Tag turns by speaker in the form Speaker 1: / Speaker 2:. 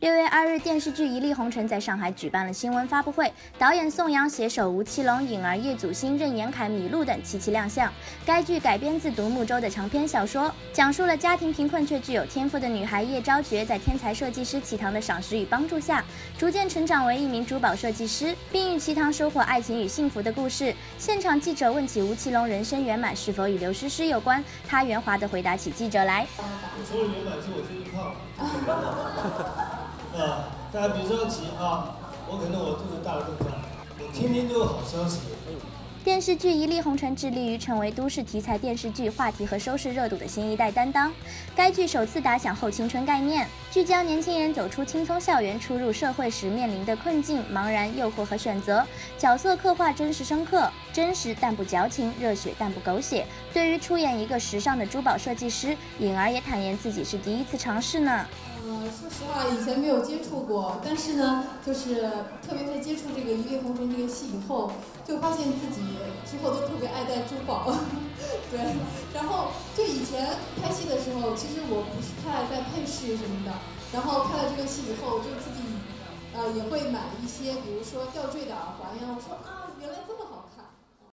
Speaker 1: 6月2日，电视剧《一粒红尘》在上海举办了新闻发布会，导演宋阳携手吴奇隆、颖儿、叶祖新、任言恺、米露等齐齐亮相。该剧改编自独木舟的长篇小说，讲述了家庭贫困却具有天赋的女孩叶昭觉，在天才设计师齐唐的赏识与帮助下，逐渐成长为一名珠宝设计师，并与齐唐收获爱情与幸福的故事。现场记者问起吴奇隆人生圆满是否与刘诗诗有关，他圆滑地回答起记者来：
Speaker 2: 除了圆满，是我就是胖。大家别着急啊，我肚子大了更大，我天天都有好消息。
Speaker 1: 电视剧《一粒红尘》致力于成为都市题材电视剧话题和收视热度的新一代担当。该剧首次打响后青春概念，聚焦年轻人走出青葱校园、初入社会时面临的困境、茫然、诱惑和选择。角色刻画真实深刻，真实但不矫情，热血但不狗血。对于出演一个时尚的珠宝设计师，颖儿也坦言自己是第一次尝试呢。
Speaker 3: 说实话，以前没有接触过，但是呢，就是特别是接触这个《一粒红尘》这个戏以后，就发现自己之后都特别爱戴珠宝，对。然后就以前拍戏的时候，其实我不是太爱戴配饰什么的，然后拍了这个戏以后，就自己也会买一些，比如说吊坠的耳环呀。我说啊，原来这么